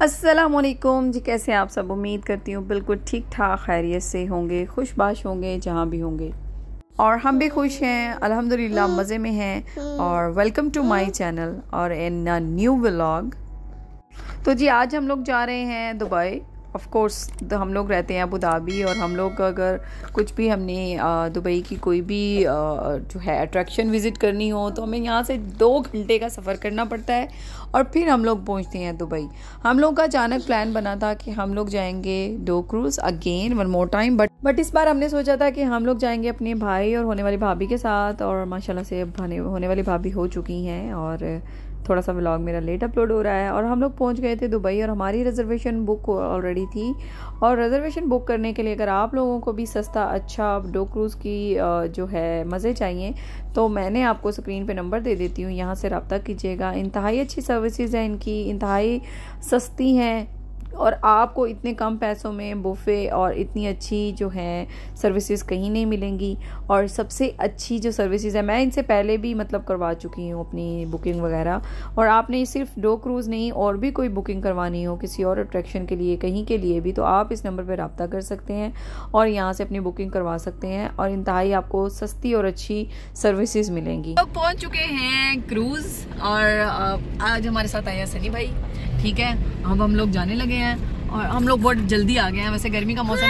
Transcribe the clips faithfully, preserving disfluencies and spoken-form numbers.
अस्सलामुअलैकुम जी, कैसे हैं आप सब। उम्मीद करती हूँ बिल्कुल ठीक ठाक खैरियत से होंगे, खुशबाश होंगे जहाँ भी होंगे। और हम भी खुश हैं अल्हम्दुलिल्लाह, मज़े में हैं। और वेलकम टू माय चैनल और इन अ न्यू व्लॉग। तो जी आज हम लोग जा रहे हैं दुबई। ऑफ कोर्स हम लोग रहते हैं अबू धाबी, और हम लोग अगर कुछ भी हमने दुबई की कोई भी जो है अट्रैक्शन विज़िट करनी हो तो हमें यहाँ से दो घंटे का सफ़र करना पड़ता है और फिर हम लोग पहुँचते हैं दुबई। हम लोग का अचानक प्लान बना था कि हम लोग जाएंगे dhow cruise again one more time, but but इस बार हमने सोचा था कि हम लोग जाएंगे अपने भाई और होने वाली भाभी के साथ। और माशाल्लाह से अब होने वाली भाभी हो चुकी हैं और थोड़ा सा व्लॉग मेरा लेट अपलोड हो रहा है। और हम लोग पहुंच गए थे दुबई और हमारी रिजर्वेशन बुक ऑलरेडी थी। और रिजर्वेशन बुक करने के लिए अगर आप लोगों को भी सस्ता अच्छा डो क्रूज़ की जो है मज़े चाहिए तो मैंने आपको स्क्रीन पे नंबर दे देती हूँ, यहाँ से रब्ता कीजिएगा। इंतहाई अच्छी सर्विसेज हैं इनकी, इंतहाई सस्ती हैं और आपको इतने कम पैसों में बुफ़े और इतनी अच्छी जो है सर्विसेज कहीं नहीं मिलेंगी। और सबसे अच्छी जो सर्विसेज है, मैं इनसे पहले भी मतलब करवा चुकी हूँ अपनी बुकिंग वगैरह। और आपने सिर्फ डो क्रूज़ नहीं और भी कोई बुकिंग करवानी हो किसी और अट्रैक्शन के लिए, कहीं के लिए भी, तो आप इस नंबर पर रब्ता कर सकते हैं और यहाँ से अपनी बुकिंग करवा सकते हैं। और इंतहाई आपको सस्ती और अच्छी सर्विसेज मिलेंगी। तो पहुँच चुके हैं क्रूज़ और आज हमारे साथ आया सनी भाई। ठीक है, अब हम लोग जाने लगे हैं और हम लोग बहुत जल्दी आ गए हैं, वैसे गर्मी का मौसम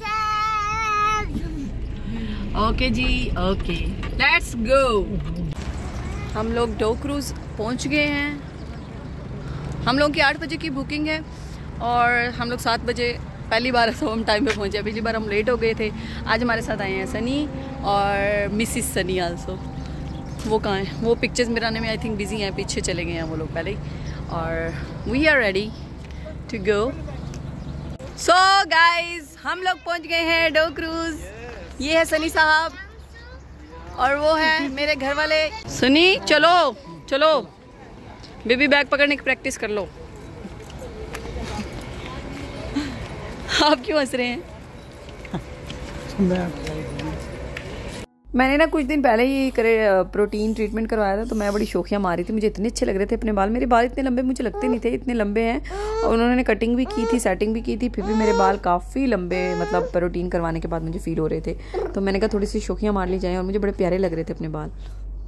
है। Okay ji, okay let's go. हम लोग डो क्रूज़ पहुंच गए हैं। हम लोग की आठ बजे की बुकिंग है और हम लोग सात बजे पहली बार तो हम टाइम पे पहुंचे। पिछली बार हम लेट हो गए थे। आज हमारे साथ आए हैं सनी और मिसिस सनी आल्सो। वो कहाँ हैं? वो पिक्चर्स मिलाने में आई थिंक बिजी हैं, पीछे चले गए हैं वो लोग पहले ही। और we are ready to go. So guys हम लोग पहुंच गए हैं डो क्रूज़। ये है सनी साहब और वो है मेरे घर वाले। सनी चलो चलो, बेबी बैग पकड़ने की प्रैक्टिस कर लो। आप क्यों हंस रहे हैं? मैंने ना कुछ दिन पहले ही करे प्रोटीन ट्रीटमेंट करवाया था, तो मैं बड़ी शौकिया मारी थी। मुझे इतने अच्छे लग रहे थे अपने बाल। मेरे बाल इतने लंबे मुझे लगते नहीं थे, इतने लंबे हैं। और उन्होंने कटिंग भी की थी, सेटिंग भी की थी, फिर भी मेरे बाल काफ़ी लंबे मतलब प्रोटीन करवाने के बाद मुझे फील हो रहे थे। तो मैंने कहा थोड़ी सी शौकियाँ मार ली जाएँ, और मुझे बड़े प्यारे लग रहे थे अपने बाल।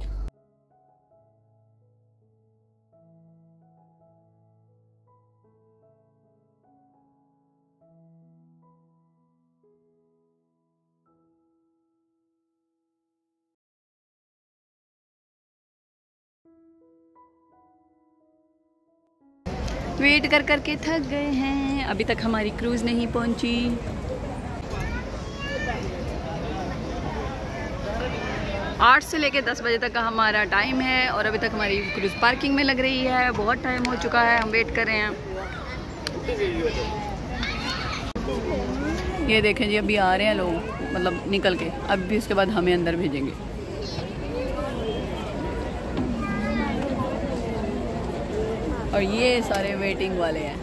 वेट कर कर के थक गए हैं, अभी तक हमारी क्रूज़ नहीं पहुंची। आठ से लेके दस बजे तक का हमारा टाइम है और अभी तक हमारी क्रूज़ पार्किंग में लग रही है। बहुत टाइम हो चुका है, हम वेट कर रहे हैं। ये देखें जी, अभी आ रहे हैं लोग, मतलब निकल के। अब भी उसके बाद हमें अंदर भेजेंगे। और ये सारे वेटिंग वाले हैं।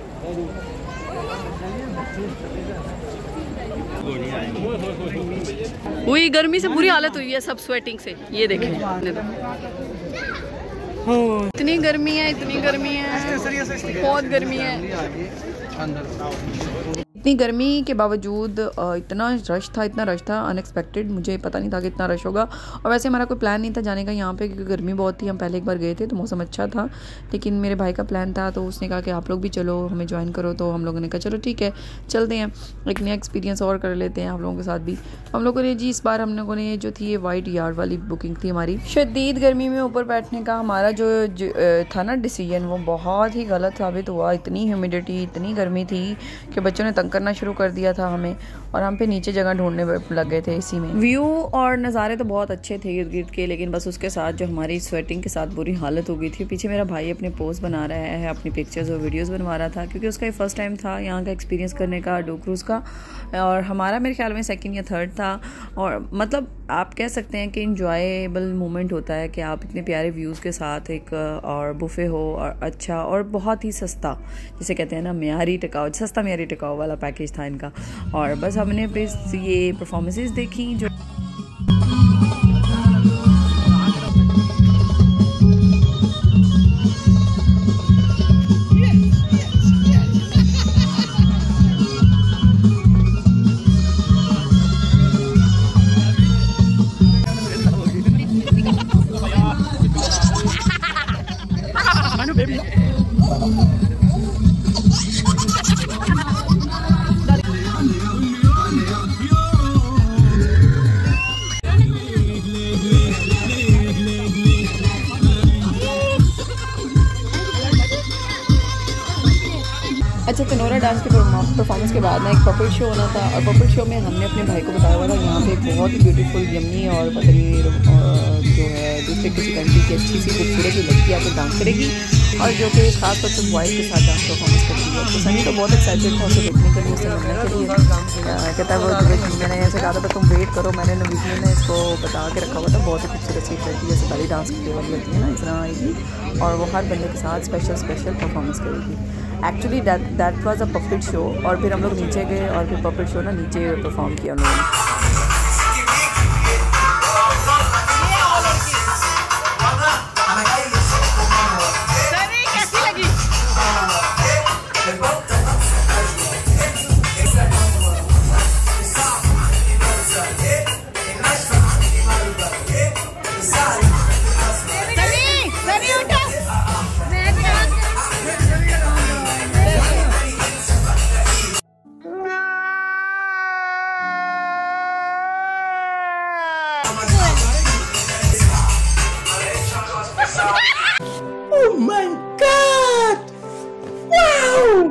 हुई गर्मी से बुरी हालत हुई है, सब स्वेटिंग से। ये देखें इतनी गर्मी है, इतनी गर्मी है, बहुत गर्मी है। इतनी गर्मी के बावजूद इतना रश था, इतना रश था अनएक्सपेक्टेड। मुझे पता नहीं था कि इतना रश होगा। और वैसे हमारा कोई प्लान नहीं था जाने का यहाँ पे, क्योंकि गर्मी बहुत थी। हम पहले एक बार गए थे तो मौसम अच्छा था, लेकिन मेरे भाई का प्लान था तो उसने कहा कि आप लोग भी चलो, हमें ज्वाइन करो। तो हम लोगों ने कहा चलो ठीक है चलते हैं, एक नया एक्सपीरियंस और कर लेते हैं आप लोगों के साथ भी। हम लोगों ने जी इस बार हम लोगों ने जो थी ये वाइट यार्ड वाली बुकिंग थी हमारी। शदीद गर्मी में ऊपर बैठने का हमारा जो, जो था ना डिसीजन, वो बहुत ही गलत साबित हुआ। इतनी ह्यूमिडिटी, इतनी गर्मी थी कि बच्चों ने तंग करना शुरू कर दिया था हमें, और हम पे नीचे जगह ढूंढने लग गए थे इसी में। व्यू और नज़ारे तो बहुत अच्छे थे इर्द गिर्द के, लेकिन बस उसके साथ जो हमारी स्वेटिंग के साथ बुरी हालत हो गई थी। पीछे मेरा भाई अपने पोस्ट बना रहा है, अपनी पिक्चर्स और वीडियोस बनवा रहा था, क्योंकि उसका ये फर्स्ट टाइम था यहाँ का एक्सपीरियंस करने का डो क्रूज़ का। और हमारा मेरे ख्याल में सेकंड या थर्ड था। और मतलब आप कह सकते हैं कि इंजॉयबल मोमेंट होता है कि आप इतने प्यारे व्यूज़ के साथ एक और बुफ़े हो और अच्छा और बहुत ही सस्ता, जिसे कहते हैं ना म्यारी टिकाऊ, सस्ता म्यारी टिकाऊ वाला पैकेज था इनका। और बस हमने बस ये परफॉर्मेंसेस देखी जो yes, yes, yes. डांस के परफॉर्मेंस के बाद ना एक पपेट शो होना था, और पपेट शो में हमने अपने भाई को बताया हुआ था यहाँ पे एक बहुत ही ब्यूटीफुल यम्मी और पतली जो है दूसरे किसी कंट्री की अच्छी सी खूबसूरत सी लड़की आकर डांस करेगी, और जो कि खास तौर से बॉयज़ के साथ डांस परफॉर्मेंस करती है। तो सनी तो बहुत एक्साइटेड था उसे देखने के लिए, उसे मिलने के लिए। कहता है वो मैंने ऐसे कहा था तुम वेट करो, मैंने वीडियो में इसको बता के रखा हुआ था, बहुत ही खूबसूरत सी लड़की जैसे पहले डांस करने वाली होती है ना, इस तरह आएगी और वो हर बंदे के साथ स्पेशल स्पेशल परफॉर्मेंस करेगी। Actually that that was a puppet show, और फिर हम लोग नीचे गए और फिर पपेट शो ना नीचे परफॉर्म किया हम लोगों ने। Oh my God! Wow!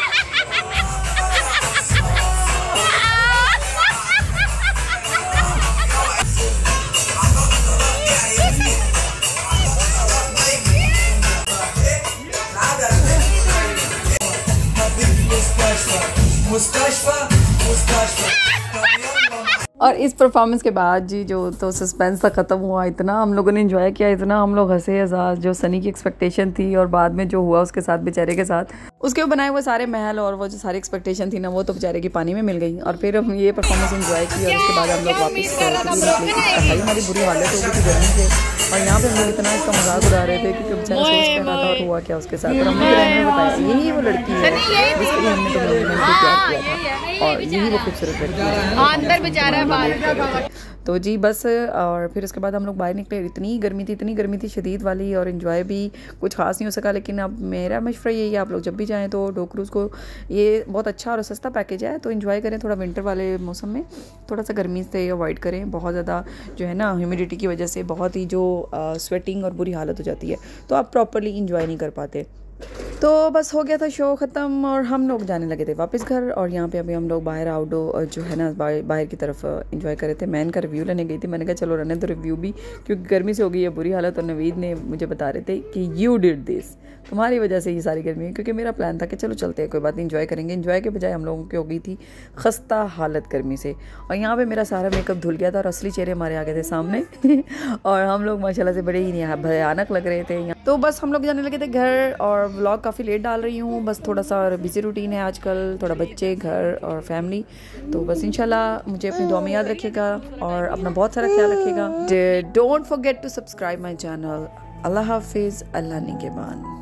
मुस्ताशफा मुस्ताशफा। और इस परफॉर्मेंस के बाद जी जो तो सस्पेंस था ख़त्म हुआ, इतना हम लोगों ने एंजॉय किया, इतना हम लोग हंसे हज़ार, जो सनी की एक्सपेक्टेशन थी और बाद में जो हुआ उसके साथ बेचारे के साथ, उसके बनाए हुए सारे महल और वो जो सारी एक्सपेक्टेशन थी ना वो तो बेचारे की पानी में मिल गई। और फिर हम ये परफॉर्मेंस एंजॉय की और उसके बाद हम लोग वापस भाई हमारी बुरी हालत हो गई थी गर्मी से, और यहाँ पे हम लोग इतना इसका मजाक उड़ा रहे थे क्योंकि बेचारा सोच कर रहा था और हुआ क्या उसके साथ। और हमने फिर हमें बताया यही वो लड़की है जिसके लिए हमने तुम्हें प्यार किया था, और यही वो खूबसूरत लड़की है अंदर बेचारा। तो जी बस, और फिर उसके बाद हम लोग बाहर निकले, इतनी गर्मी थी इतनी गर्मी थी शदीद वाली, और इन्जॉय भी कुछ खास नहीं हो सका। लेकिन अब मेरा मशवरा यही है, आप लोग जब भी जाएँ तो डो क्रूज़ को, ये बहुत अच्छा और सस्ता पैकेज है, तो इन्जॉय करें थोड़ा विंटर वाले मौसम में, थोड़ा सा गर्मी से अवॉइड करें, बहुत ज़्यादा जो है ना ह्यूमिडिटी की वजह से बहुत ही जो स्वेटिंग और बुरी हालत हो जाती है, तो आप प्रॉपरली इंजॉय नहीं कर पाते। तो बस हो गया था शो ख़त्म और हम लोग जाने लगे थे वापस घर। और यहाँ पे अभी हम लोग बाहर आउटडोर जो है ना बाहर की तरफ एंजॉय कर रहे थे। मैं इनका रिव्यू लेने गई थी, मैंने कहा चलो रहने तो रिव्यू भी, क्योंकि गर्मी से हो गई है बुरी हालत। और नवीद ने मुझे बता रहे थे कि यू डिड दिस, तुम्हारी वजह से ये सारी गर्मी है, क्योंकि मेरा प्लान था कि चलो चलते हैं कोई बात नहीं एंजॉय करेंगे। एंजॉय के बजाय हम लोगों की हो गई थी खस्ता हालत गर्मी से। और यहाँ पे मेरा सारा मेकअप धुल गया था और असली चेहरे हमारे आ गए थे सामने और हम लोग माशाल्लाह से बड़े ही भयानक लग रहे थे यहाँ। तो बस हम लोग जाने लगे थे घर और व्लॉग काफ़ी लेट डाल रही हूँ, बस थोड़ा सा बिजी रूटीन है आजकल, थोड़ा बच्चे घर और फैमिली। तो बस इंशाल्लाह मुझे अपनी दुआ में याद रखिएगा और अपना बहुत सारा ख्याल रखिएगा। Don't forget to subscribe my channel. अल्लाह हाफिज़, अल्लाह निगहबान।